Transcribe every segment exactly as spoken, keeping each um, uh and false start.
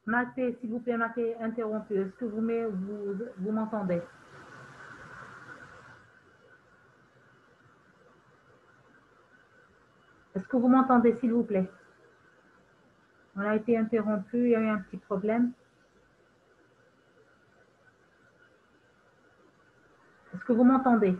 On a été, s'il vous plaît, on a été interrompu. Est-ce que vous m'entendez vous, vous m'entendez? Est-ce que vous m'entendez, s'il vous plaît? On a été interrompu, il y a eu un petit problème. Est-ce que vous m'entendez?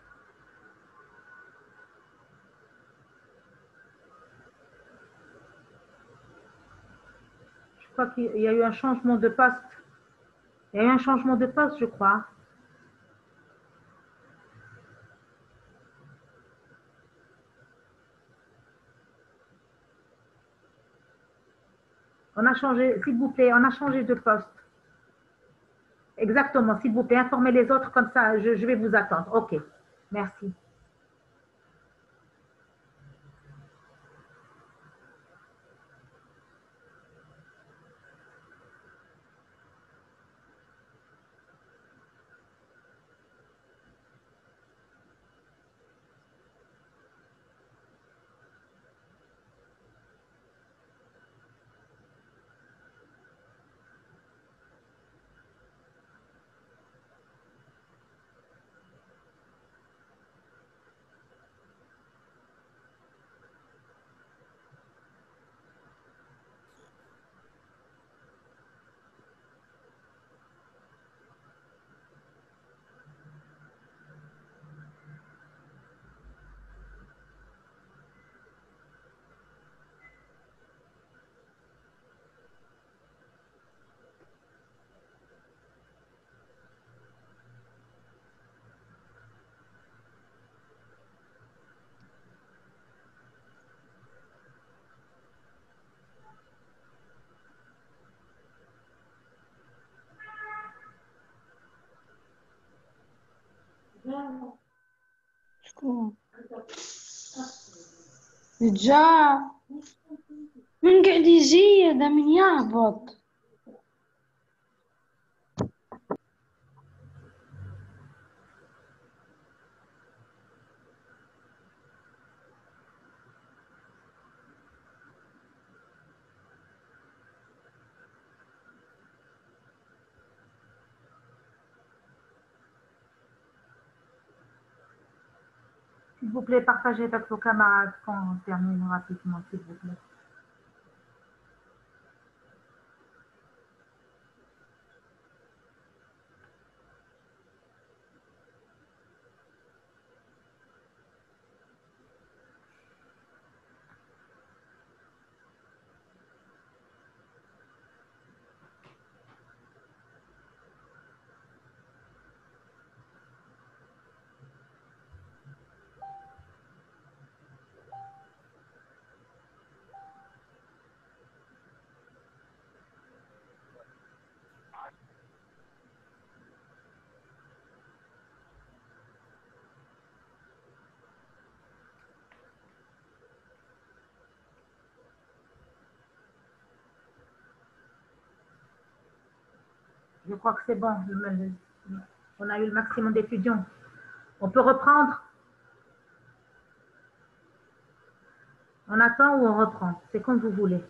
Je crois qu'il y a eu un changement de poste. Il y a eu un changement de poste, je crois. On a changé, s'il vous plaît, on a changé de poste. Exactement, s'il vous plaît, informez les autres comme ça, je, je vais vous attendre. Ok, merci. جا من قاعد يزيد من يهبط. S'il vous plaît, partagez avec vos camarades quand on termine rapidement, s'il vous plaît. Je crois que c'est bon. On a eu le maximum d'étudiants. On peut reprendre? On attend ou on reprend? C'est comme vous voulez.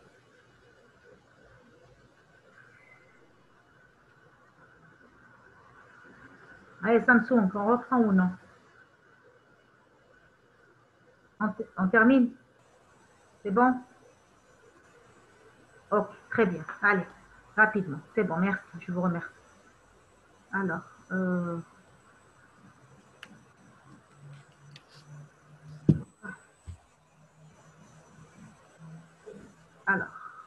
Allez, Samsung, on reprend ou non? On, on termine? C'est bon? Ok, très bien. Allez, rapidement. C'est bon, merci. Je vous remercie. Alors, euh, alors,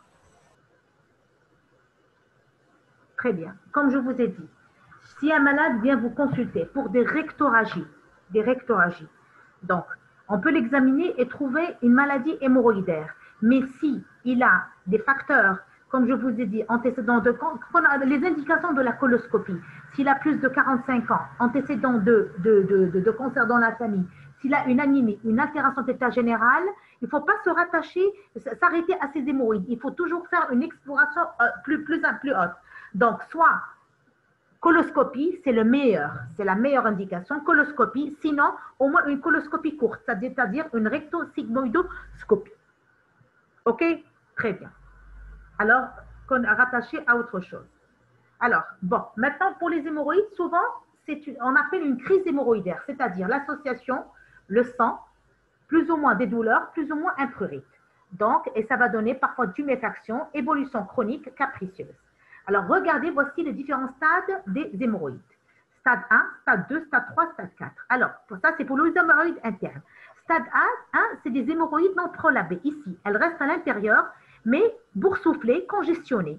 très bien. Comme je vous ai dit, si un malade vient vous consulter pour des rectoragies, des rectoragies, donc, on peut l'examiner et trouver une maladie hémorroïdaire. Mais si il a des facteurs, comme je vous ai dit, antécédents de les indications de la coloscopie, s'il a plus de quarante-cinq ans, antécédents de, de, de, de, de cancer dans la famille, s'il a une anémie, une altération d'état général, il ne faut pas se rattacher, s'arrêter à ces hémorroïdes. Il faut toujours faire une exploration plus, plus, plus haute. Donc, soit coloscopie, c'est le meilleur, c'est la meilleure indication. Coloscopie, sinon, au moins une coloscopie courte, c'est-à-dire une rectosigmoïdoscopie. OK? Très bien. Alors, rattaché à autre chose. Alors, bon, maintenant pour les hémorroïdes, souvent, une, on appelle une crise hémorroïdaire, c'est-à-dire l'association, le sang, plus ou moins des douleurs, plus ou moins imprurites. Donc, et ça va donner parfois tuméfaction, évolution chronique capricieuse. Alors, regardez, voici les différents stades des hémorroïdes. Stade un, stade deux, stade trois, stade quatre. Alors, pour ça, c'est pour les hémorroïdes internes. Stade un, c'est des hémorroïdes non prolabées. Ici, elles restent à l'intérieur, mais boursouflées, congestionnées.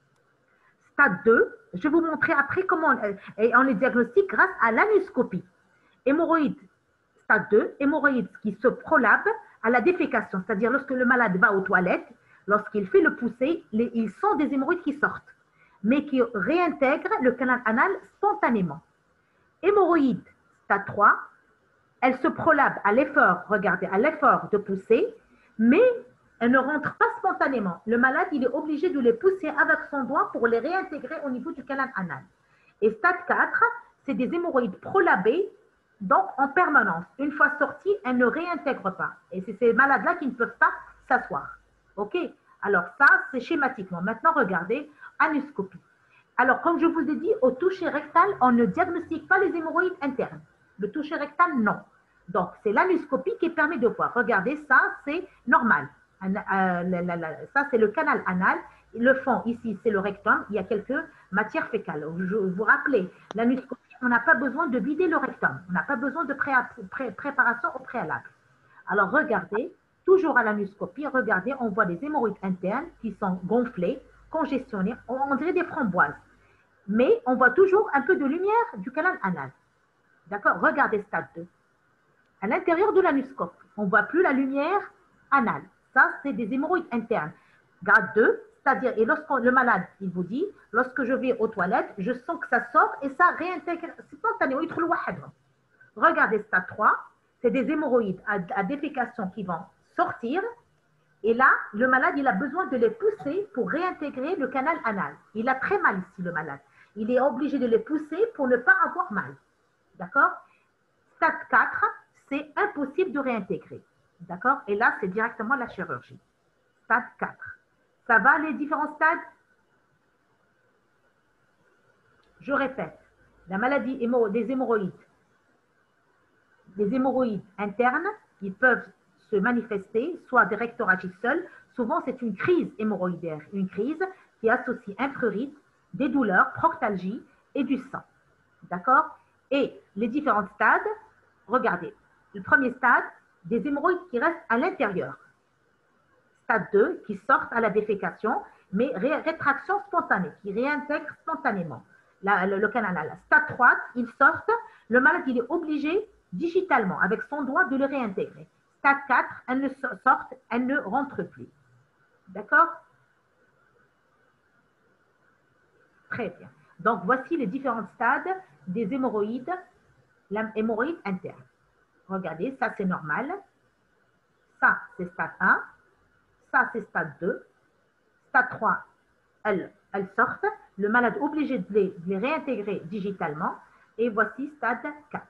Stade deux, je vais vous montrer après comment on, on les diagnostique grâce à l'anoscopie. Hémorroïdes, stade deux, hémorroïdes qui se prolabent à la défécation, c'est-à-dire lorsque le malade va aux toilettes, lorsqu'il fait le poussé, les, ils sont des hémorroïdes qui sortent, mais qui réintègrent le canal anal spontanément. Hémorroïdes, stade trois, elles se prolabent à l'effort, regardez, à l'effort de pousser, mais elles ne rentrent pas spontanément. Le malade, il est obligé de les pousser avec son doigt pour les réintégrer au niveau du canal anal. Et stade quatre, c'est des hémorroïdes prolabées, donc en permanence. Une fois sorties, elles ne réintègrent pas. Et c'est ces malades-là qui ne peuvent pas s'asseoir. OK? Alors ça, c'est schématiquement. Maintenant, regardez, anoscopie. Alors, comme je vous ai dit, au toucher rectal, on ne diagnostique pas les hémorroïdes internes. Le toucher rectal, non. Donc, c'est l'anoscopie qui permet de voir. Regardez, ça, c'est normal. Euh, la, la, la, ça, c'est le canal anal. Le fond, ici, c'est le rectum. Il y a quelques matières fécales. Je vous rappelle, l'anoscopie, on n'a pas besoin de vider le rectum. On n'a pas besoin de pré pré préparation au préalable. Alors, regardez, toujours à l'anoscopie, regardez, on voit des hémorroïdes internes qui sont gonflées, congestionnées. On dirait des framboises. Mais on voit toujours un peu de lumière du canal anal. D'accord? Regardez stade deux. À l'intérieur de l'anoscope, on ne voit plus la lumière anale. Ça, c'est des hémorroïdes internes. Grade deux, c'est-à-dire, et lorsque le malade, il vous dit, lorsque je vais aux toilettes, je sens que ça sort et ça réintègre spontanément. Regardez stade trois, c'est des hémorroïdes à, à défécation qui vont sortir. Et là, le malade, il a besoin de les pousser pour réintégrer le canal anal. Il a très mal ici, le malade. Il est obligé de les pousser pour ne pas avoir mal. D'accord? Stade quatre, c'est impossible de réintégrer. D'accord? Et là, c'est directement la chirurgie. Stade quatre. Ça va, les différents stades? Je répète, la maladie hémo des hémorroïdes, les hémorroïdes internes, ils peuvent se manifester, soit des rectoragies seules. Souvent, c'est une crise hémorroïdaire, une crise qui associe imprurite, des douleurs, proctalgie et du sang. D'accord? Et les différents stades, regardez, le premier stade, des hémorroïdes qui restent à l'intérieur. Stade deux, qui sortent à la défécation, mais ré rétraction spontanée, qui réintègrent spontanément la, le, le canal anal. Stade trois, ils sortent, le malade il est obligé digitalement, avec son doigt, de le réintégrer. Stade quatre, elles ne sortent, elles ne rentrent plus. D'accord? Très bien. Donc, voici les différents stades des hémorroïdes, l'hémorroïde interne. Regardez, ça c'est normal. Ça, c'est stade un. Ça, c'est stade deux. Stade trois, elles, elles sortent. Le malade est obligé de les, de les réintégrer digitalement. Et voici stade quatre.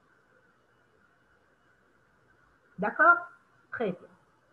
D'accord? Très bien.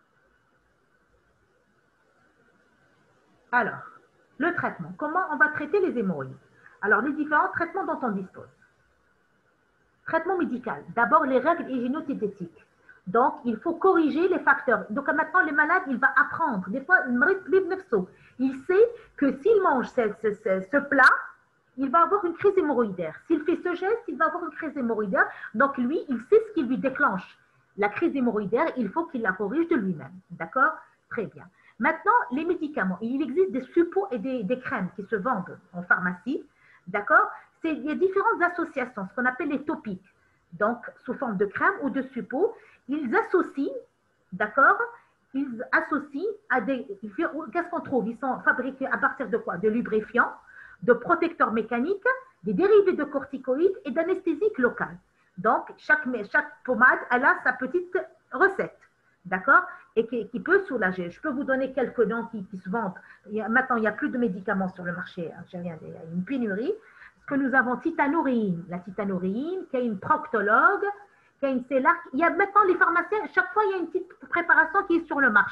Alors, le traitement. Comment on va traiter les hémorroïdes? Alors, les différents traitements dont on dispose. Traitement médical. D'abord, les règles hygiéno-diététiques. Donc, il faut corriger les facteurs. Donc, maintenant, le malade, il va apprendre. Des fois, il sait que s'il mange ce, ce, ce, ce plat, il va avoir une crise hémorroïdaire. S'il fait ce geste, il va avoir une crise hémorroïdaire. Donc, lui, il sait ce qui lui déclenche la crise hémorroïdaire. Il faut qu'il la corrige de lui-même. D'accord? Très bien. Maintenant, les médicaments. Il existe des suppos et des, des crèmes qui se vendent en pharmacie. D'accord? Il y a différentes associations, ce qu'on appelle les topiques. Donc, sous forme de crème ou de suppos, ils associent, d'accord? Ils associent à des... Qu'est-ce qu'on trouve? Ils sont fabriqués à partir de quoi? De lubrifiants, de protecteurs mécaniques, des dérivés de corticoïdes et d'anesthésiques locales. Donc, chaque, chaque pommade, elle a sa petite recette, d'accord? Et qui, qui peut soulager. Je peux vous donner quelques noms qui, qui se vendent. Il y a, maintenant, il n'y a plus de médicaments sur le marché. Hein, il y a une pénurie. Que nous avons titanorine, la titanorine, qui a une proctologue, qui a une Célarc. Il y a maintenant les pharmaciens, chaque fois il y a une petite préparation qui est sur le marché.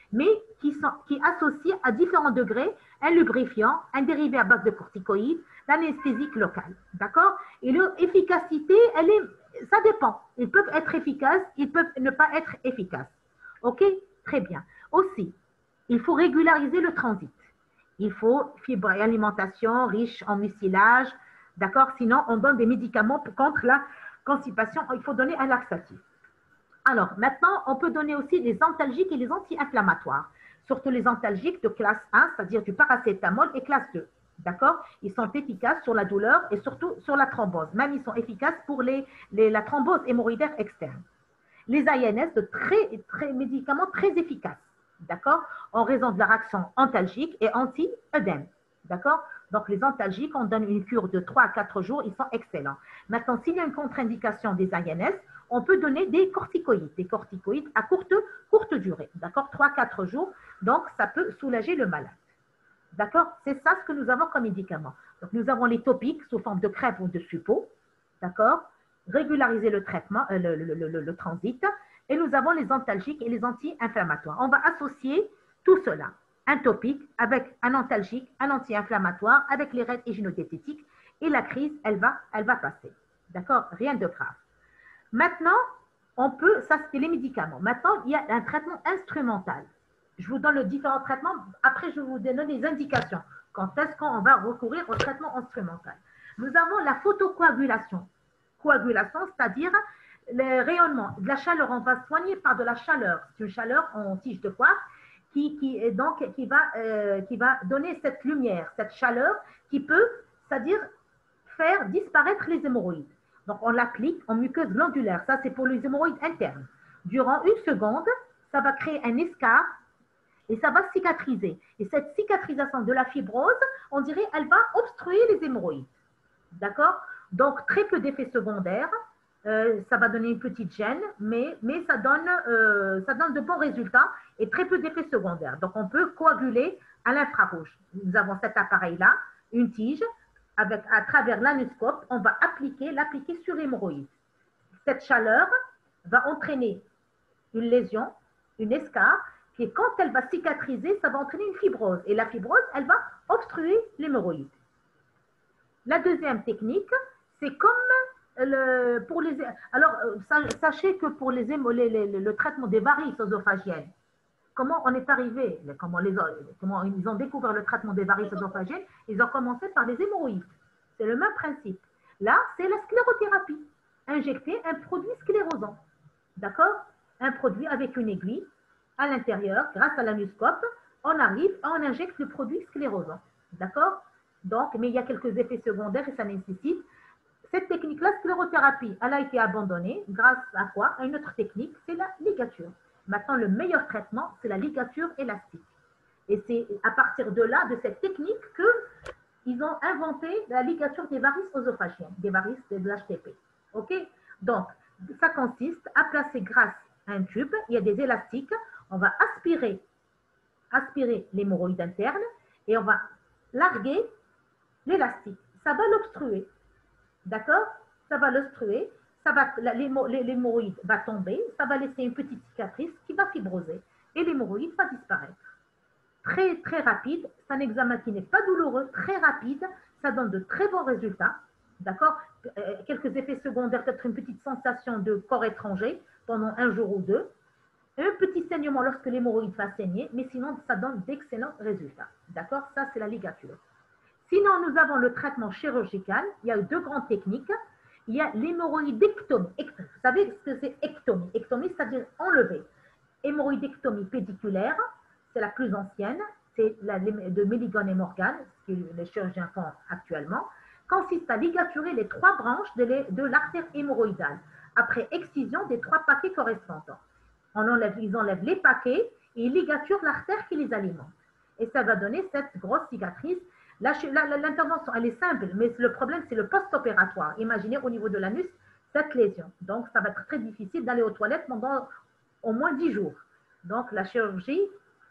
mais qui, sont, qui associent à différents degrés un lubrifiant, un dérivé à base de corticoïdes, l'anesthésique locale. D'accord? Et leur efficacité, elle est, ça dépend. Ils peuvent être efficaces, ils peuvent ne pas être efficaces. OK? Très bien. Aussi, il faut régulariser le transit. Il faut fibre et alimentation riche en mucilage. D'accord? Sinon, on donne des médicaments contre la constipation. Il faut donner un laxatif. Alors, maintenant, on peut donner aussi des antalgiques et les anti-inflammatoires. Surtout les antalgiques de classe un, c'est-à-dire du paracétamol, et classe deux. D'accord? Ils sont efficaces sur la douleur et surtout sur la thrombose. Même ils sont efficaces pour les, les, la thrombose hémorroïdaire externe. Les I N S, de très, très, médicaments très efficaces. D'accord? En raison de leur action antalgique et anti-œdème. D'accord? Donc, les antalgiques, on donne une cure de trois à quatre jours, ils sont excellents. Maintenant, s'il y a une contre-indication des I N S, on peut donner des corticoïdes, des corticoïdes à courte, courte durée, d'accord, trois à quatre jours, donc ça peut soulager le malade. D'accord? C'est ça ce que nous avons comme médicament. Donc, nous avons les topiques sous forme de crêpe ou de suppôt, d'accord? Régulariser le traitement, euh, le, le, le, le transit, et nous avons les antalgiques et les anti-inflammatoires. On va associer tout cela, un topique avec un antalgique, un anti-inflammatoire, avec les raids hygiénodiététiques, et la crise, elle va, elle va passer. D'accord? Rien de grave. Maintenant, on peut, ça c'était les médicaments. Maintenant, il y a un traitement instrumental. Je vous donne les différents traitements. Après, je vous donne les indications. Quand est-ce qu'on va recourir au traitement instrumental? Nous avons la photocoagulation. Coagulation, c'est-à-dire le rayonnement de la chaleur. On va soigner par de la chaleur. C'est une chaleur en tige de poire qui, qui, donc, qui, va, euh, qui va donner cette lumière, cette chaleur qui peut, c'est-à-dire faire disparaître les hémorroïdes. Donc, on l'applique en muqueuse glandulaire. Ça, c'est pour les hémorroïdes internes. Durant une seconde, ça va créer un escarre et ça va cicatriser. Et cette cicatrisation de la fibrose, on dirait, elle va obstruer les hémorroïdes. D'accord? Donc, très peu d'effets secondaires. Euh, ça va donner une petite gêne, mais, mais ça, donne, euh, ça donne de bons résultats et très peu d'effets secondaires. Donc, on peut coaguler à l'infrarouge. Nous avons cet appareil-là, une tige. Avec, à travers l'anuscope, on va appliquer, l'appliquer sur l'hémorroïde. Cette chaleur va entraîner une lésion, une escarre, et quand elle va cicatriser, ça va entraîner une fibrose. Et la fibrose, elle va obstruer l'hémorroïde. La deuxième technique, c'est comme le, pour les... Alors, sachez que pour les, les, les, le traitement des varices œsophagiennes, comment on est arrivé, comment, les, comment ils ont découvert le traitement des varices œsophagiennes, ils ont commencé par les hémorroïdes. C'est le même principe. Là, c'est la sclérothérapie. Injecter un produit sclérosant. D'accord? Un produit avec une aiguille à l'intérieur, grâce à l'anuscope, on arrive, on injecte le produit sclérosant. D'accord? Donc, mais il y a quelques effets secondaires et ça nécessite. Cette technique-là, sclérothérapie, elle a été abandonnée grâce à quoi? À une autre technique, c'est la ligature. Maintenant, le meilleur traitement, c'est la ligature élastique. Et c'est à partir de là, de cette technique, qu'ils ont inventé la ligature des varices œsophagiennes, des varices de l'H T P. OK? Donc, ça consiste à placer grâce à un tube, il y a des élastiques, on va aspirer, aspirer l'hémorroïde interne et on va larguer l'élastique. Ça va l'obstruer. D'accord? Ça va l'obstruer. L'hémorroïde va tomber, ça va laisser une petite cicatrice qui va fibroser et l'hémorroïde va disparaître. Très, très rapide, c'est un examen qui n'est pas douloureux, très rapide, ça donne de très bons résultats, d'accord? Quelques effets secondaires, peut-être une petite sensation de corps étranger pendant un jour ou deux, un petit saignement lorsque l'hémorroïde va saigner, mais sinon, ça donne d'excellents résultats, d'accord? Ça, c'est la ligature. Sinon, nous avons le traitement chirurgical, il y a deux grandes techniques. Il y a l'hémorroïdectomie. Vous savez ce que c'est ectomie? Ectomie, c'est-à-dire enlever. Hémorroïdectomie pédiculaire, c'est la plus ancienne, c'est de Milligan et Morgan, ce que les chirurgiens font actuellement, consiste à ligaturer les trois branches de l'artère hémorroïdale, après excision des trois paquets correspondants. On enlève, ils enlèvent les paquets et ils ligaturent l'artère qui les alimente. Et ça va donner cette grosse cicatrice. L'intervention, elle est simple, mais le problème, c'est le post-opératoire. Imaginez au niveau de l'anus, cette lésion. Donc, ça va être très difficile d'aller aux toilettes pendant au moins dix jours. Donc, la chirurgie,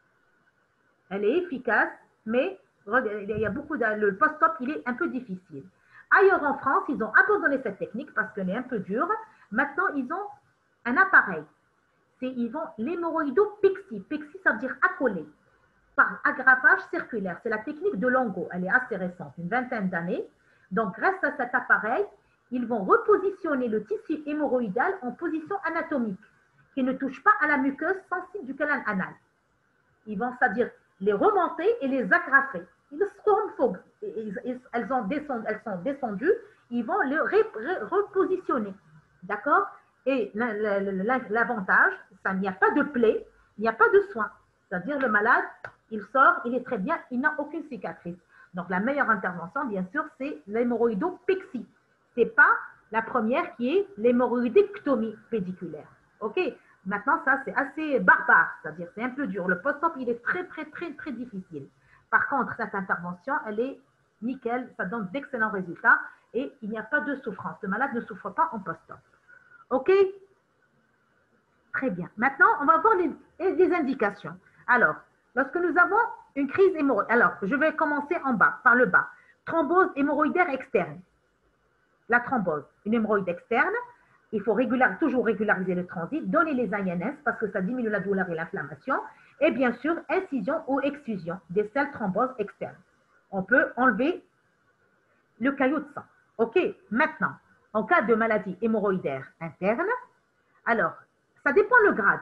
elle est efficace, mais il y a beaucoup de, le post-op, il est un peu difficile. Ailleurs en France, ils ont abandonné cette technique parce qu'elle est un peu dure. Maintenant, ils ont un appareil. c'est ils vont l'hémorroïdopexie. Pexie, ça veut dire accoler. Par aggravage circulaire. C'est la technique de Longo. Elle est assez récente, une vingtaine d'années. Donc, grâce à cet appareil, ils vont repositionner le tissu hémorroïdal en position anatomique, qui ne touche pas à la muqueuse sensible du canal anal. Ils vont, c'est-à-dire, les remonter et les agrafer. Ils sont, elles, ont descendu, elles sont descendues, ils vont les repositionner. D'accord? Et l'avantage, il n'y a pas de plaie, il n'y a pas de soin. C'est-à-dire, le malade, il sort, il est très bien, il n'a aucune cicatrice. Donc, la meilleure intervention, bien sûr, c'est l'hémorroïdopexie. Ce n'est pas la première qui est l'hémorroïdectomie pédiculaire. OK? Maintenant, ça, c'est assez barbare, c'est-à-dire, c'est un peu dur. Le post-op, il est très, très, très, très difficile. Par contre, cette intervention, elle est nickel, ça donne d'excellents résultats et il n'y a pas de souffrance. Le malade ne souffre pas en post-op. OK? Très bien. Maintenant, on va voir les, les indications. Alors, lorsque nous avons une crise hémorroïdaire, alors je vais commencer en bas, par le bas. Thrombose hémorroïdaire externe. La thrombose, une hémorroïde externe, il faut régular, toujours régulariser le transit, donner les I N S parce que ça diminue la douleur et l'inflammation, et bien sûr, incision ou excision des selles thromboses externes. On peut enlever le caillot de sang. OK, maintenant, en cas de maladie hémorroïdaire interne, alors, ça dépend le grade.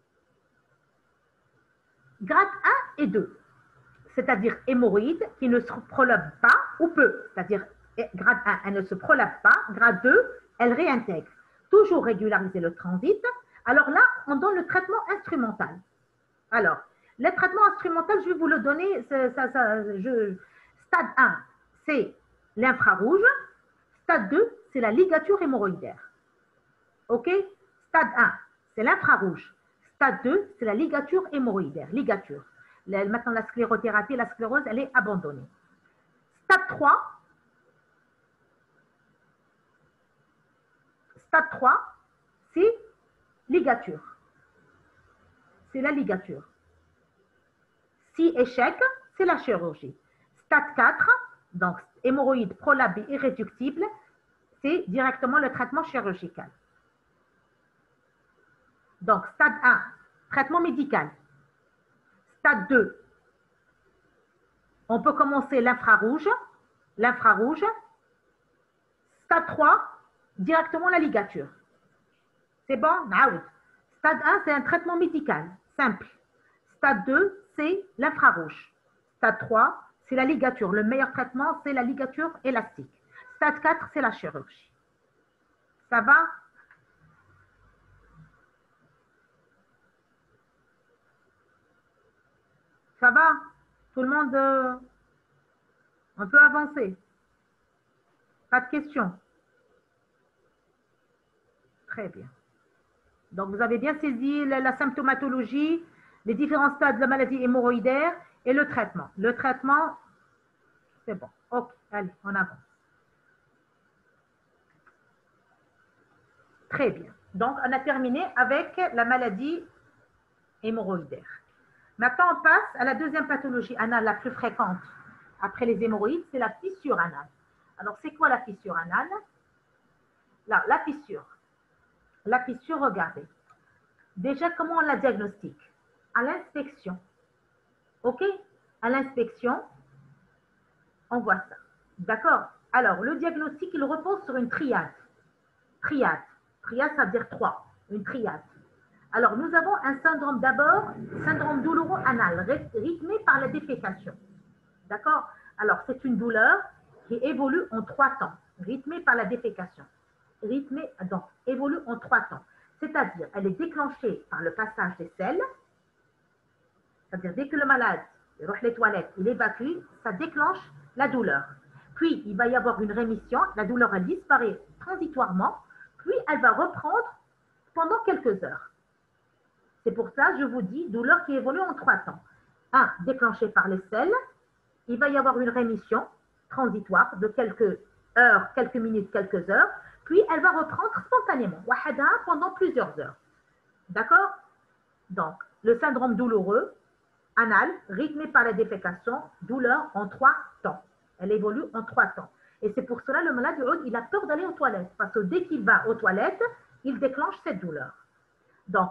Grade un et deux, c'est-à-dire hémorroïde qui ne se prolonge pas ou peu, c'est-à-dire grade un, elle ne se prolonge pas, grade deux, elle réintègre. Toujours régulariser le transit. Alors là, on donne le traitement instrumental. Alors, le traitement instrumental, je vais vous le donner, ça, ça, je, stade un, c'est l'infrarouge, stade deux, c'est la ligature hémorroïdaire. OK? Stade un, c'est l'infrarouge. Stade deux, c'est la ligature hémorroïdaire. Ligature. Maintenant, la sclérothérapie, la sclérose, elle est abandonnée. Stade trois, stade trois, c'est ligature. C'est la ligature. Si échec, c'est la chirurgie. Stade quatre, donc hémorroïde prolabée irréductible, c'est directement le traitement chirurgical. Donc, stade un, traitement médical. Stade deux, on peut commencer l'infrarouge. L'infrarouge. Stade trois, directement la ligature. C'est bon? Naoud. Stade un, c'est un traitement médical, simple. Stade deux, c'est l'infrarouge. Stade trois, c'est la ligature. Le meilleur traitement, c'est la ligature élastique. Stade quatre, c'est la chirurgie. Ça va? Ça va? Tout le monde, euh, on peut avancer. Pas de questions? Très bien. Donc, vous avez bien saisi la, la symptomatologie, les différents stades de la maladie hémorroïdaire et le traitement. Le traitement, c'est bon. Ok, allez, on avance. Très bien. Donc, on a terminé avec la maladie hémorroïdaire. Maintenant, on passe à la deuxième pathologie anale la plus fréquente après les hémorroïdes, c'est la fissure anale. Alors, c'est quoi la fissure anale? Là, la fissure. La fissure, regardez. Déjà, comment on la diagnostique? À l'inspection. OK? À l'inspection, on voit ça. D'accord? Alors, le diagnostic, il repose sur une triade. Triade. Triade, ça veut dire trois. Une triade. Alors, nous avons un syndrome d'abord, syndrome douloureux anal, rythmé par la défécation. D'accord? Alors, c'est une douleur qui évolue en trois temps, rythmée par la défécation. Rythmée, donc, évolue en trois temps. C'est-à-dire, elle est déclenchée par le passage des selles. C'est-à-dire, dès que le malade il les toilettes, il évacue, ça déclenche la douleur. Puis, il va y avoir une rémission, la douleur, elle disparaît transitoirement, puis elle va reprendre pendant quelques heures. C'est pour ça, je vous dis, douleur qui évolue en trois temps. Un, déclenché par les selles, il va y avoir une rémission transitoire de quelques heures, quelques minutes, quelques heures, puis elle va reprendre spontanément, wahada, pendant plusieurs heures. D'accord? Donc, le syndrome douloureux, anal, rythmé par la défécation, douleur en trois temps. Elle évolue en trois temps. Et c'est pour cela le malade, il a peur d'aller aux toilettes, parce que dès qu'il va aux toilettes, il déclenche cette douleur. Donc,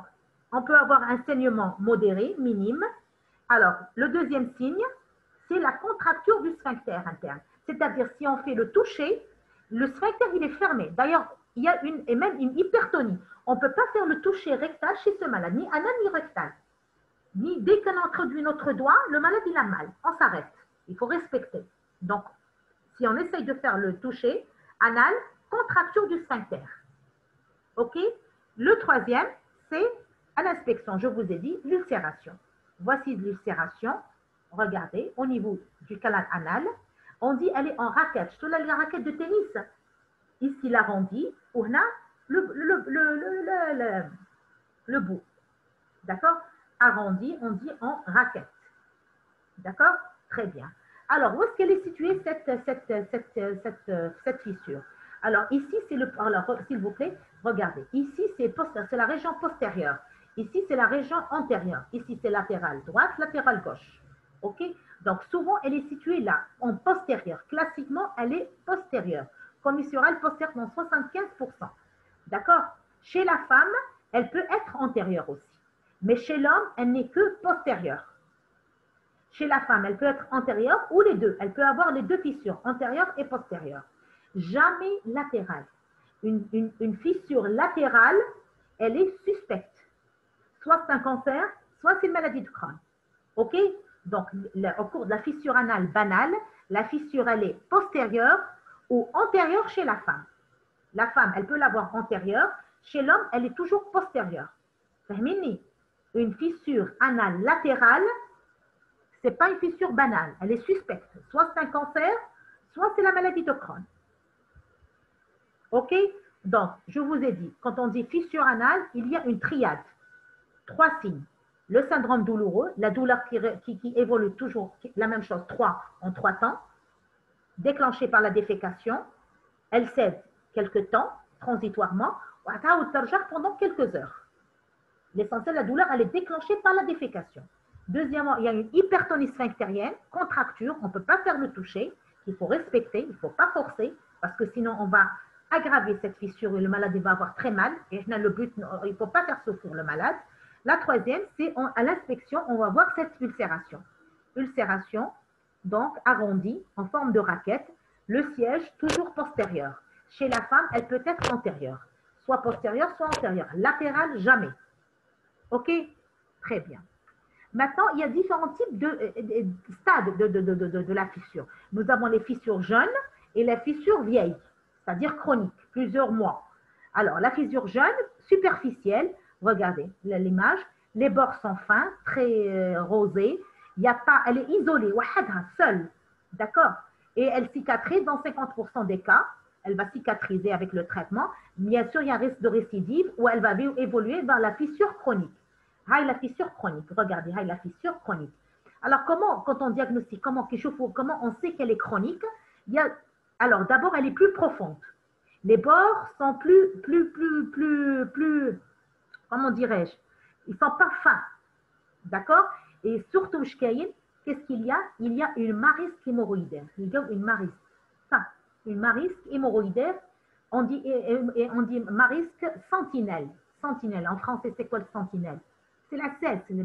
on peut avoir un saignement modéré, minime. Alors, le deuxième signe, c'est la contracture du sphincter interne. C'est-à-dire, si on fait le toucher, le sphincter, il est fermé. D'ailleurs, il y a une, et même une hypertonie. On ne peut pas faire le toucher rectal chez ce malade, ni anal ni rectal. Ni dès qu'on introduit notre doigt, le malade, il a mal. On s'arrête. Il faut respecter. Donc, si on essaye de faire le toucher anal, contracture du sphincter. OK? Le troisième, c'est à l'inspection, je vous ai dit, l'ulcération. Voici l'ulcération. Regardez, au niveau du canal anal, on dit elle est en raquette. Je te la raquette de tennis. Ici, l'arrondi, ou là, le, le, le, le, le, le, le bout. D'accord? Arrondi, on dit en raquette. D'accord? Très bien. Alors, où est-ce qu'elle est située, cette, cette, cette, cette, cette fissure? Alors, ici, c'est le. Alors, s'il vous plaît, regardez. Ici, c'est la région postérieure. Ici, c'est la région antérieure. Ici, c'est latérale droite, latérale gauche. OK? Donc, souvent, elle est située là, en postérieure. Classiquement, elle est postérieure. Commissurale postérieure dans soixante-quinze pour cent. D'accord? Chez la femme, elle peut être antérieure aussi. Mais chez l'homme, elle n'est que postérieure. Chez la femme, elle peut être antérieure ou les deux. Elle peut avoir les deux fissures, antérieure et postérieure. Jamais latérale. Une, une, une fissure latérale, elle est suspecte. Soit c'est un cancer, soit c'est une maladie de Crohn. OK? Donc, le, au cours de la fissure anale banale, la fissure, elle est postérieure ou antérieure chez la femme. La femme, elle peut l'avoir antérieure. Chez l'homme, elle est toujours postérieure. Fahmini? Une fissure anale latérale, ce n'est pas une fissure banale. Elle est suspecte. Soit c'est un cancer, soit c'est la maladie de Crohn. OK? Donc, je vous ai dit, quand on dit fissure anale, il y a une triade. Trois signes. Le syndrome douloureux, la douleur qui, qui, qui évolue toujours, la même chose, trois en trois temps, déclenchée par la défécation, elle cède quelque temps, transitoirement, pendant quelques heures. L'essentiel, la douleur, elle est déclenchée par la défécation. Deuxièmement, il y a une hypertonie sphinctérienne, contracture, on ne peut pas faire le toucher, il faut respecter, il ne faut pas forcer, parce que sinon on va aggraver cette fissure et le malade va avoir très mal. Et le but, il ne faut pas faire souffrir le malade. La troisième, c'est à l'inspection, on va voir cette ulcération. Ulcération, donc arrondie, en forme de raquette, le siège toujours postérieur. Chez la femme, elle peut être antérieure, soit postérieure, soit antérieure. Latérale, jamais. OK? Très bien. Maintenant, il y a différents types de, de, de stades de, de, de, de, de la fissure. Nous avons les fissures jeunes et les fissures vieilles, c'est-à-dire chroniques, plusieurs mois. Alors, la fissure jeune, superficielle, regardez l'image, les bords sont fins, très euh, rosés, il y a pas, elle est isolée, seule, d'accord? Et elle cicatrise dans cinquante pour cent des cas, elle va cicatriser avec le traitement. Bien sûr, il y a un risque de récidive où elle va évoluer dans la fissure chronique. Haï la fissure chronique, regardez, haï la fissure chronique. Alors, comment, quand on diagnostique, comment, comment on sait qu'elle est chronique? Il y a, alors, d'abord, elle est plus profonde. Les bords sont plus, plus, plus, plus, plus, comment dirais-je? Ils ne sont pas fins, d'accord? Et surtout, qu'est-ce qu'il y a? Il y a une marisque hémorroïdaire. Il y a une marisque, ça, une marisque hémorroïdaire. On dit, et, et on dit marisque sentinelle. Sentinelle, en français, c'est quoi le sentinelle? C'est la selle, c'est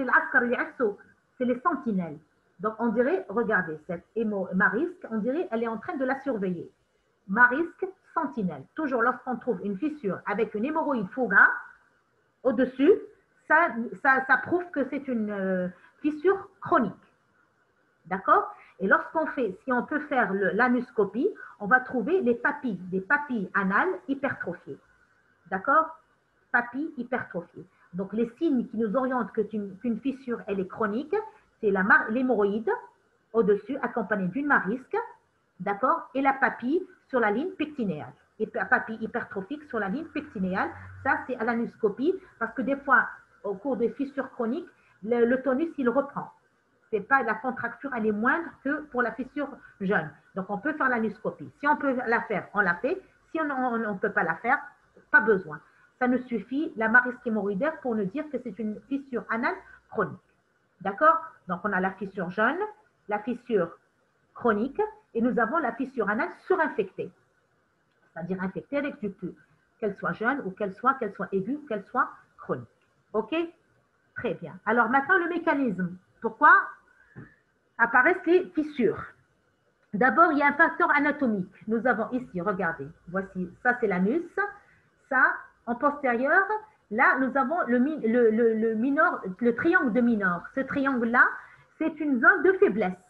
les c'est les sentinelles. Donc, on dirait, regardez, cette marisque, on dirait, elle est en train de la surveiller. Marisque sentinelle. Toujours lorsqu'on trouve une fissure avec une hémorroïde fouga au-dessus, ça, ça, ça prouve que c'est une euh, fissure chronique. D'accord? Et lorsqu'on fait, si on peut faire l'anuscopie, on va trouver les papilles, des papilles anales hypertrophiées. D'accord? Papilles hypertrophiées. Donc, les signes qui nous orientent qu'une qu'une fissure, elle est chronique, c'est l'hémorroïde au-dessus, accompagnée d'une marisque, d'accord? Et la papille sur la ligne pectinéale. Et papille hypertrophique sur la ligne pectinéale, ça, c'est à l'anuscopie, parce que des fois, au cours des fissures chroniques, le, le tonus, il reprend. C'est pas, la contracture, elle est moindre que pour la fissure jeune. Donc, on peut faire l'anuscopie. Si on peut la faire, on la fait. Si on ne peut pas la faire, pas besoin. Ça nous suffit, la marisque hémorroïdaire, pour nous dire que c'est une fissure anale chronique. D'accord? Donc, on a la fissure jeune, la fissure chronique, et nous avons la fissure anale surinfectée. C'est-à-dire infectée avec du pus, qu'elle soit jeune ou qu'elle soit, qu'elle soit aiguë, qu'elle soit chronique. OK? Très bien. Alors maintenant, le mécanisme. Pourquoi apparaissent les fissures? D'abord, il y a un facteur anatomique. Nous avons ici, regardez, voici, ça c'est l'anus, ça en postérieur, là nous avons le, le, le, le, minor, le triangle de Minor. Ce triangle-là, c'est une zone de faiblesse.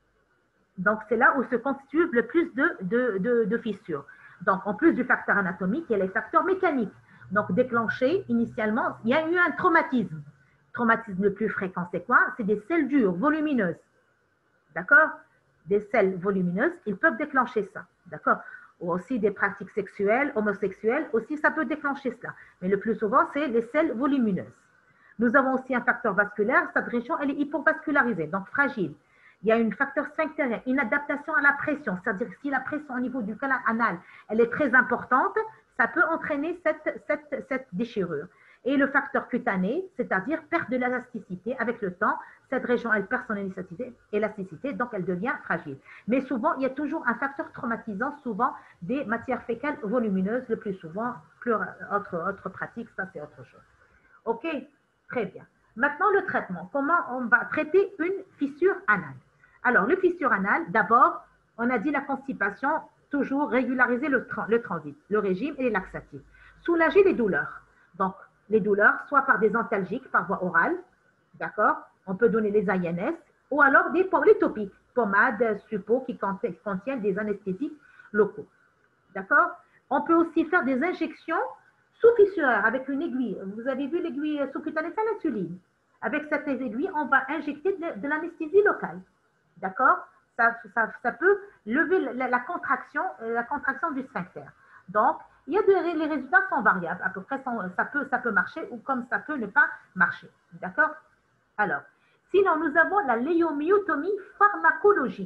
Donc c'est là où se constitue le plus de, de, de, de fissures. Donc en plus du facteur anatomique, il y a les facteurs mécaniques. Donc déclenché, initialement, il y a eu un traumatisme. Le traumatisme le plus fréquent, c'est quoi? C'est des selles dures, volumineuses. D'accord? Des selles volumineuses, ils peuvent déclencher ça, d'accord? Ou aussi des pratiques sexuelles, homosexuelles, aussi ça peut déclencher cela. Mais le plus souvent, c'est les selles volumineuses. Nous avons aussi un facteur vasculaire, cette région, elle est hypovascularisée, donc fragile. Il y a un facteur sphinctérien, une adaptation à la pression, c'est-à-dire que si la pression au niveau du canal anal, elle est très importante, ça peut entraîner cette, cette, cette déchirure. Et le facteur cutané, c'est-à-dire perte de l'élasticité avec le temps, cette région, elle perd son élasticité, donc elle devient fragile. Mais souvent, il y a toujours un facteur traumatisant, souvent des matières fécales volumineuses, le plus souvent, plus, autre, autre pratique, ça c'est autre chose. OK? Très bien. Maintenant, le traitement. Comment on va traiter une fissure anale? Alors, le fissure anale, d'abord, on a dit la constipation, toujours régulariser le, le transit, le régime et les laxatifs. Soulager les douleurs. Donc, les douleurs, soit par des antalgiques, par voie orale, d'accord? On peut donner les A I N S, ou alors des les topiques, pommades, suppos qui contiennent des anesthésiques locaux, d'accord? On peut aussi faire des injections sous-fissuraires avec une aiguille. Vous avez vu l'aiguille sous-cutanée, c'est l'insuline. Avec cette aiguille, on va injecter de, de l'anesthésie locale, d'accord? Ça, ça, ça peut lever la, la, contraction, la contraction du sphincter. Donc, il y a de, les résultats sont variables. À peu près, ça peut, ça peut marcher ou comme ça peut ne pas marcher. D'accord? Alors, sinon, nous avons la léomyotomie pharmacologique.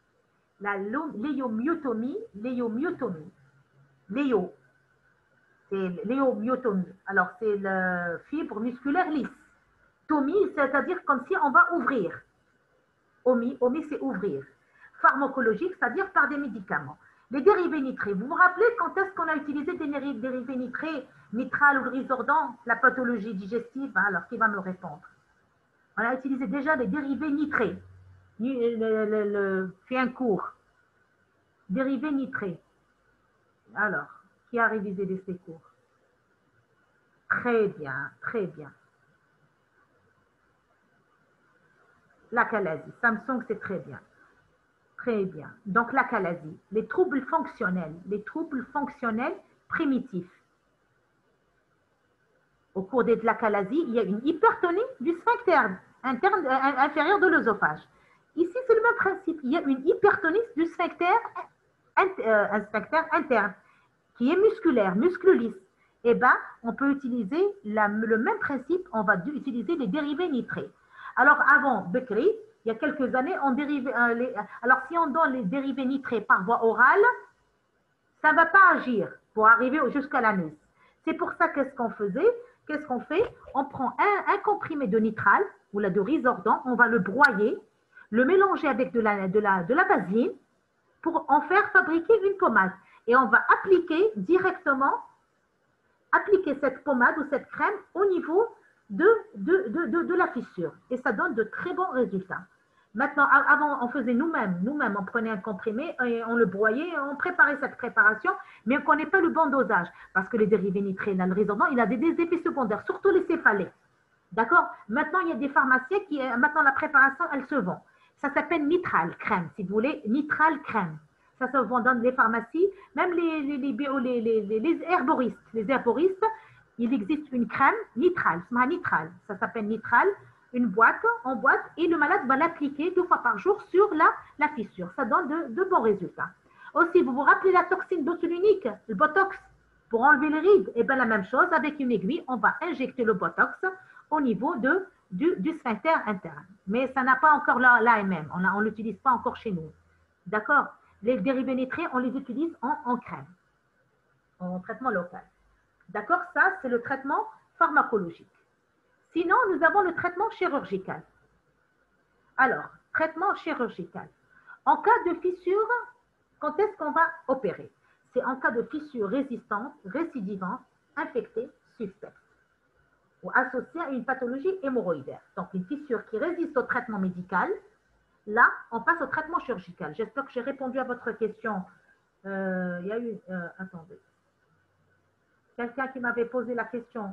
La léomyotomie, léomyotomie. Léo, c'est léomyotomie. Alors, c'est la fibre musculaire lisse. Tomie, c'est-à-dire comme si on va ouvrir. Omi, omi c'est ouvrir. Pharmacologique, c'est-à-dire par des médicaments. Les dérivés nitrés. Vous vous rappelez quand est-ce qu'on a utilisé des dérivés nitrés, Mitral ou le Risordan, la pathologie digestive? Alors, qui va me répondre? On a utilisé déjà les dérivés nitrés. Le, le, le, fait un cours. Dérivés nitrés. Alors, qui a révisé ces cours? Très bien, très bien. La calasie. Samsung, c'est très bien. Très bien. Donc, la calasie, les troubles fonctionnels, les troubles fonctionnels primitifs. Au cours de la calasie, il y a une hypertonie du sphincter interne, euh, inférieur de l'œsophage. Ici, c'est le même principe. Il y a une hypertonie du sphincter, euh, un sphincter interne qui est musculaire, muscle lisse. Eh bien, on peut utiliser la, le même principe, on va utiliser les dérivés nitrés. Alors, avant Becquery, il y a quelques années, on dérivait, euh, les, alors si on donne les dérivés nitrés par voie orale, ça ne va pas agir pour arriver jusqu'à l'anus. C'est pour ça qu'est-ce qu'on faisait? Qu'est-ce qu'on fait? On prend un, un comprimé de nitral ou la de Risordan, on va le broyer, le mélanger avec de la, de la, de la vaseline pour en faire fabriquer une pommade. Et on va appliquer directement, appliquer cette pommade ou cette crème au niveau de, de, de, de, de la fissure. Et ça donne de très bons résultats. Maintenant, avant, on faisait nous-mêmes, nous-mêmes, on prenait un comprimé et on le broyait, on préparait cette préparation, mais on ne connaît pas le bon dosage, parce que les dérivés nitrés, le Risordan, il a des, des effets secondaires, surtout les céphalées. D'accord? Maintenant, il y a des pharmaciens qui, maintenant, la préparation, elle se vend. Ça s'appelle nitral crème, si vous voulez, nitral crème. Ça se vend dans les pharmacies, même les, les, les, les, les, les, les herboristes. Les herboristes, il existe une crème nitral, nitral. Ça s'appelle nitral. Une boîte en boîte et le malade va l'appliquer deux fois par jour sur la, la fissure. Ça donne de, de bons résultats. Aussi, vous vous rappelez la toxine botulinique, le botox, pour enlever les rides? Et bien la même chose, avec une aiguille, on va injecter le botox au niveau de, du, du sphincter interne. Mais ça n'a pas encore l'A M M, on ne l'utilise pas encore chez nous. D'accord? Les dérivés nitrés, on les utilise en, en crème, en traitement local. D'accord? Ça, c'est le traitement pharmacologique. Sinon, nous avons le traitement chirurgical. Alors, traitement chirurgical. En cas de fissure, quand est-ce qu'on va opérer? C'est en cas de fissure résistante, récidivante, infectée, suspecte. ou associée à une pathologie hémorroïdaire. Donc, une fissure qui résiste au traitement médical, là, on passe au traitement chirurgical. J'espère que j'ai répondu à votre question. Euh, il y a eu... Euh, attendez. Quelqu'un qui m'avait posé la question.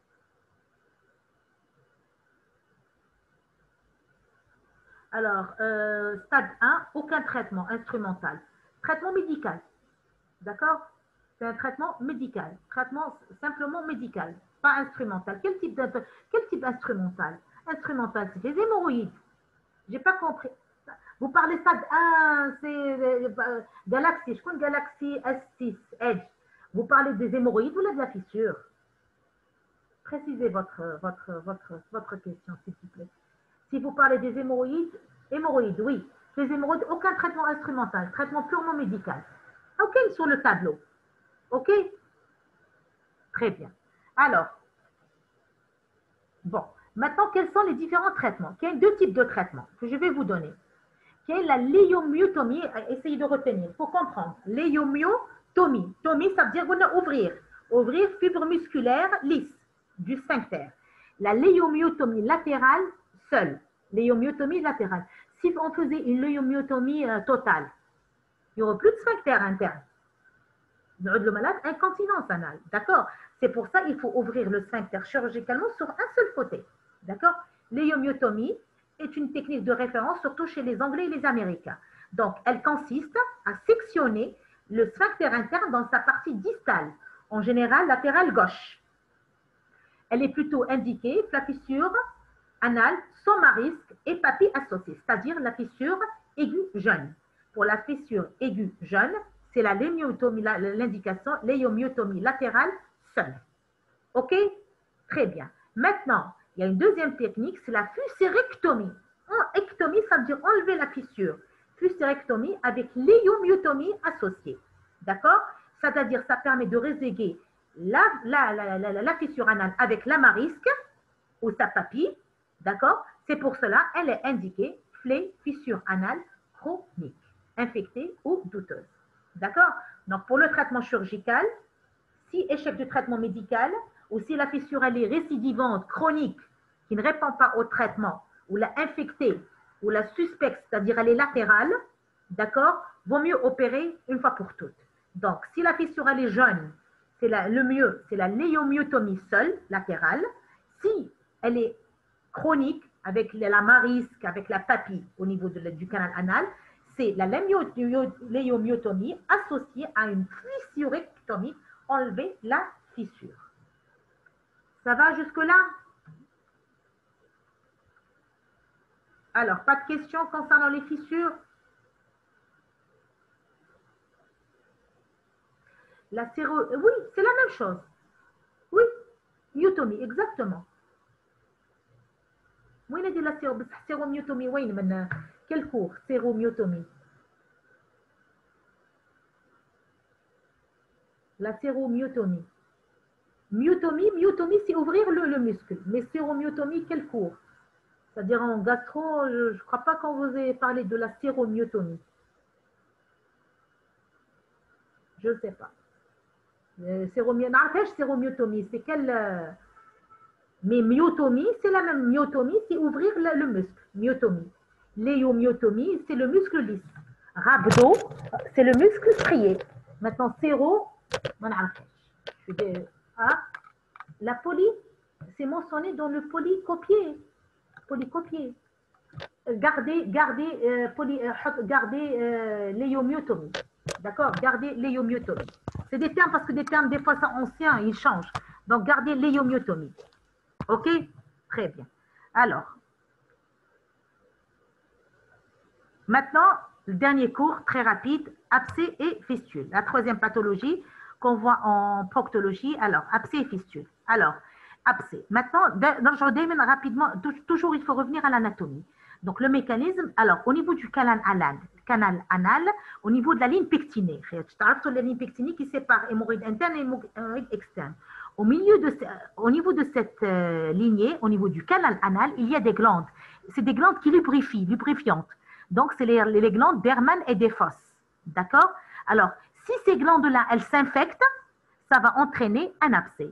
Alors, euh, stade un, aucun traitement instrumental. Traitement médical. D'accord? C'est un traitement médical. Traitement simplement médical, pas instrumental. Quel type d'instrumental? Instrumental, c'est des hémorroïdes. Je n'ai pas compris. Vous parlez stade un, c'est euh, Galaxy, je connais Galaxy S six, Edge. Vous parlez des hémorroïdes ou de la fissure? Précisez votre, votre, votre, votre question, s'il vous plaît. Si vous parlez des hémorroïdes, hémorroïdes, oui. Les hémorroïdes, aucun traitement instrumental, traitement purement médical. OK, sur le tableau. OK? Très bien. Alors, bon, maintenant, quels sont les différents traitements? Il y a deux types de traitements que je vais vous donner. Il y a la léomyotomie, essayez de retenir, il faut comprendre. Léomyotomie, tomie, ça veut dire ouvrir, ouvrir fibre musculaire lisse du sphincter. La léomyotomie latérale seule, léomyotomie latérale. Si on faisait une léomyotomie euh, totale, il n'y aurait plus de sphincter interne. Le malade, incontinence anale, d'accord? C'est pour ça qu'il faut ouvrir le sphincter chirurgicalement sur un seul côté, d'accord? Léomyotomie est une technique de référence, surtout chez les Anglais et les Américains. Donc, elle consiste à sectionner le sphincter interne dans sa partie distale, en général latérale gauche. Elle est plutôt indiquée pour la fissure anale sans marisque et papille associée, c'est-à-dire la fissure aiguë jeune. Pour la fissure aiguë jeune, c'est la léomyotomie, l'indication léomyotomie latérale seule. OK? Très bien. Maintenant, il y a une deuxième technique, c'est la fusérectomie. En ectomie, ça veut dire enlever la fissure. Fusérectomie avec léomyotomie associée. D'accord? C'est-à-dire, ça permet de réséguer la, la, la, la, la fissure anale avec la marisque ou sa papille. D'accord? C'est pour cela, elle est indiquée, plaie, fissure anale chronique, infectée ou douteuse. D'accord? Donc, pour le traitement chirurgical, si échec du traitement médical, ou si la fissure elle est récidivante, chronique, qui ne répond pas au traitement, ou la infectée, ou la suspecte, c'est-à-dire elle est latérale, d'accord, vaut mieux opérer une fois pour toutes. Donc, si la fissure elle est jeune, c'est le mieux, c'est la léomyotomie seule, latérale. Si elle est chronique, avec la marisque, avec la papille au niveau de, du canal anal, c'est la léomyotomie associée à une fusérectomie, enlever la fissure. Ça va jusque-là? Alors, pas de questions concernant les fissures? La séro... Oui, c'est la même chose. Oui, myotomie, exactement. Oui, on a dit la séromyotomie. Oui, maintenant, quel cours? Séromyotomie. La séromyotomie. Myotomie, myotomie, c'est ouvrir le, le muscle. Mais séromyotomie, quel cours? C'est-à-dire en gastro, je ne crois pas qu'on vous ait parlé de la séromyotomie. Je ne sais pas. Séromyotomie, c'est quelle... Euh... Mais myotomie, c'est la même. Myotomie, c'est ouvrir le, le muscle. Myotomie. Léomyotomie, c'est le muscle lisse. Rhabdo, c'est le muscle strié. Maintenant, séro, ah, la poly, c'est mentionné dans le polycopier. Polycopier. Gardez, gardez, euh, poly, euh, gardez euh, léomyotomie. D'accord? Gardez léomyotomie. C'est des termes parce que des termes, des fois, sont anciens, ils changent. Donc, gardez léomyotomie. OK? Très bien. Alors, maintenant, le dernier cours, très rapide, abcès et fistule. La troisième pathologie qu'on voit en proctologie. Alors, abcès et fistule. Alors, abcès. Maintenant, je redémine rapidement, toujours il faut revenir à l'anatomie. Donc, le mécanisme, alors, au niveau du canal anal, canal anal, au niveau de la ligne pectinée, la ligne pectinée qui sépare hémorroïde interne et hémorroïde externe. Au, milieu de, au niveau de cette euh, lignée, au niveau du canal anal, il y a des glandes. C'est des glandes qui lubrifient, lubrifiantes. Donc, c'est les, les glandes d'Hermann et des fosses. D'accord? Alors, si ces glandes-là, elles s'infectent, ça va entraîner un abcès.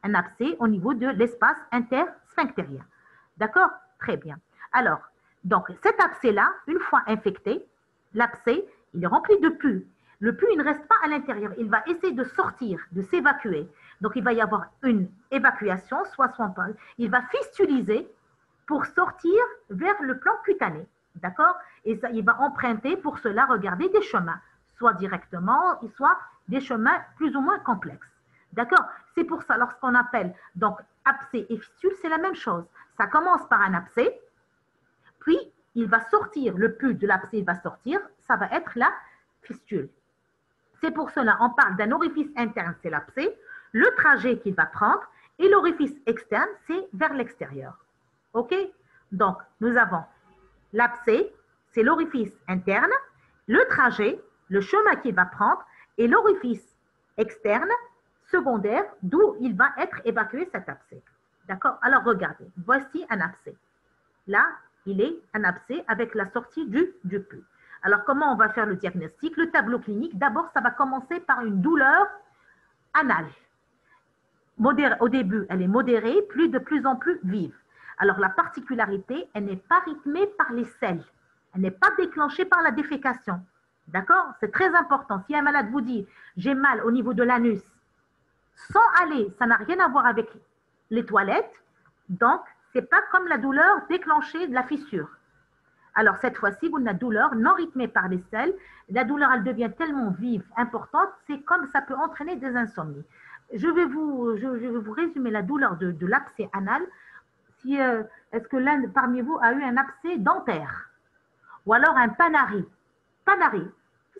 un abcès au niveau de l'espace intersphinctérien. D'accord? Très bien. Alors, donc cet abcès-là, une fois infecté, l'abcès, il est rempli de pus. Le pus, il ne reste pas à l'intérieur. Il va essayer de sortir, de s'évacuer. Donc, il va y avoir une évacuation, soit son il va fistuliser pour sortir vers le plan cutané. D'accord? Et ça, il va emprunter pour cela, regarder des chemins, soit directement, soit des chemins plus ou moins complexes. D'accord? C'est pour ça, lorsqu'on appelle donc abcès et fistule, c'est la même chose. Ça commence par un abcès, puis il va sortir, le pus de l'abcès va sortir, ça va être la fistule. C'est pour cela, on parle d'un orifice interne, c'est l'abcès, le trajet qu'il va prendre, et l'orifice externe, c'est vers l'extérieur. OK? Donc, nous avons l'abcès, c'est l'orifice interne, le trajet, le chemin qu'il va prendre, et l'orifice externe, secondaire, d'où il va être évacué cet abcès. D'accord? Alors, regardez, voici un abcès. Là, il est un abcès avec la sortie du, du pus. Alors, comment on va faire le diagnostic? Le tableau clinique, d'abord, ça va commencer par une douleur anale. Modéré, au début, elle est modérée, plus de plus en plus vive. Alors, la particularité, elle n'est pas rythmée par les selles. Elle n'est pas déclenchée par la défécation. D'accord? C'est très important. Si un malade vous dit « j'ai mal au niveau de l'anus », sans aller, ça n'a rien à voir avec les toilettes, donc ce n'est pas comme la douleur déclenchée de la fissure. Alors, cette fois-ci, vous avez une douleur non rythmée par les selles. La douleur, elle devient tellement vive, importante, c'est comme ça peut entraîner des insomnies. Je vais vous, je, je vais vous résumer la douleur de, de l'abcès anal. Si, euh, est-ce que l'un parmi vous a eu un abcès dentaire? Ou alors un panari? Panari.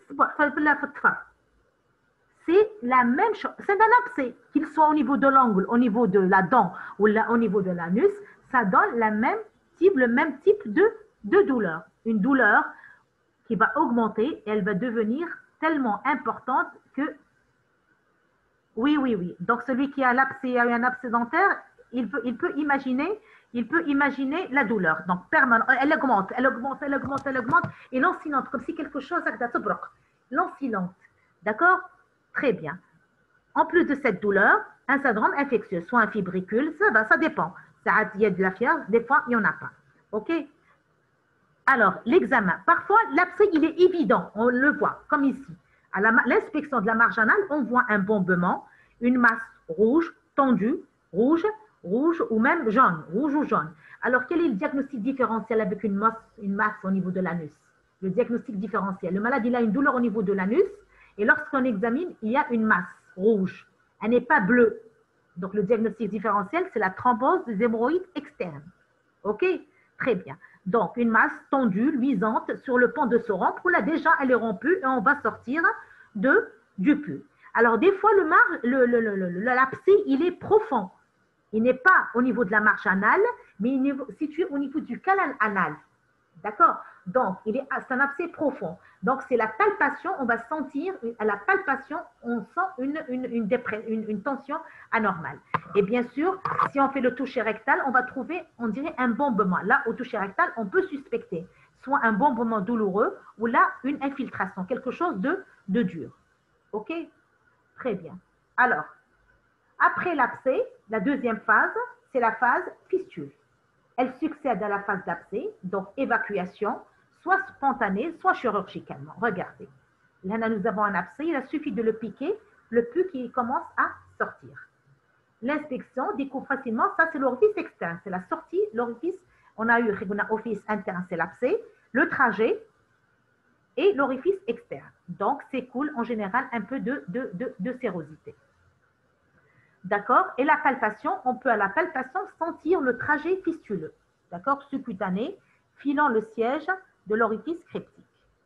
C'est la même chose. C'est un abcès, qu'il soit au niveau de l'angle, au niveau de la dent ou là, au niveau de l'anus, ça donne la même type, le même type de, de douleur. Une douleur qui va augmenter et elle va devenir tellement importante que oui, oui, oui. Donc, celui qui a l'abcès, a eu un abcès dentaire, il peut, il peut imaginer, il peut imaginer la douleur. Donc, permanent, elle augmente, elle augmente, elle augmente, elle augmente, et lancinante, comme si quelque chose lancinante. D'accord? Très bien. En plus de cette douleur, un syndrome infectieux, soit un fibricule, ça va, ça dépend. Ça, il y a de la fièvre, des fois, il n'y en a pas. OK? Alors, l'examen. Parfois, l'abcès, il est évident, on le voit, comme ici. À l'inspection de la marge anale, on voit un bombement, une masse rouge, tendue, rouge, rouge ou même jaune, rouge ou jaune. Alors, quel est le diagnostic différentiel avec une masse, une masse au niveau de l'anus? Le diagnostic différentiel. Le malade, il a une douleur au niveau de l'anus et lorsqu'on examine, il y a une masse rouge. Elle n'est pas bleue. Donc, le diagnostic différentiel, c'est la thrombose des hémorroïdes externes. OK? Très bien. Donc, une masse tendue, luisante sur le pont de ce rompre où là, déjà, elle est rompue et on va sortir de, du pus. Alors, des fois, le marge, le, le, le, le, l'abcès, il est profond. Il n'est pas au niveau de la marge anale, mais il est situé au niveau du canal anal. D'accord? Donc, il est, c'est un abcès profond. Donc, c'est la palpation, on va sentir, à la palpation, on sent une, une, une, une, une tension anormale. Et bien sûr, si on fait le toucher rectal, on va trouver, on dirait, un bombement. Là, au toucher rectal, on peut suspecter soit un bombement douloureux ou là, une infiltration, quelque chose de, de dur. OK? Très bien. Alors, après l'abcès, la deuxième phase, c'est la phase fistule. Elle succède à la phase d'abcès, donc évacuation, soit spontanée, soit chirurgicalement. Regardez. Là, nous avons un abcès, il a suffi de le piquer, le pus qui commence à sortir. L'inspection découvre facilement, ça c'est l'orifice externe, c'est la sortie, l'orifice, on a eu l'orifice interne, c'est l'abcès, le trajet et l'orifice externe. Donc, s'écoule en général un peu de, de, de, de sérosité. D'accord? Et la palpation, on peut à la palpation sentir le trajet fistuleux. D'accord? Subcutané, filant le siège de l'orifice cryptique.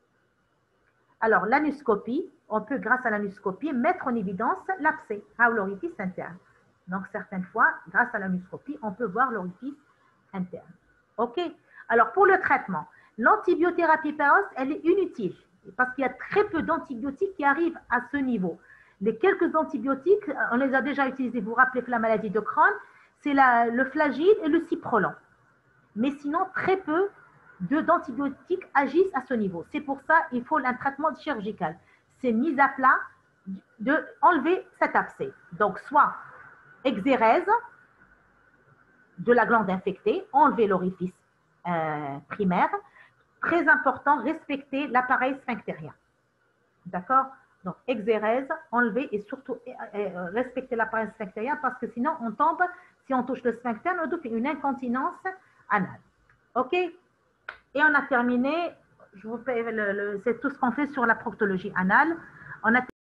Alors, l'anuscopie, on peut, grâce à l'anuscopie, mettre en évidence l'abcès à l'orifice interne. Donc, certaines fois, grâce à l'anuscopie, on peut voir l'orifice interne. OK? Alors, pour le traitement, l'antibiothérapie précoce, elle est inutile parce qu'il y a très peu d'antibiotiques qui arrivent à ce niveau. Les quelques antibiotiques, on les a déjà utilisés. Vous vous rappelez que la maladie de Crohn, c'est le flagile et le ciprolon. Mais sinon, très peu d'antibiotiques agissent à ce niveau. C'est pour ça qu'il faut un traitement chirurgical. C'est mise à plat d'enlever cet abcès. Donc, soit exérèse de la glande infectée, enlever l'orifice euh, primaire. Très important, respecter l'appareil sphinctérien. D'accord? Donc, exérèse, enlever et surtout euh, respecter l'appareil sphinctérien parce que sinon, on tombe, si on touche le sphincter, on a une incontinence anale. OK? Et on a terminé, je vous fais le, le, c'est tout ce qu'on fait sur la proctologie anale. On a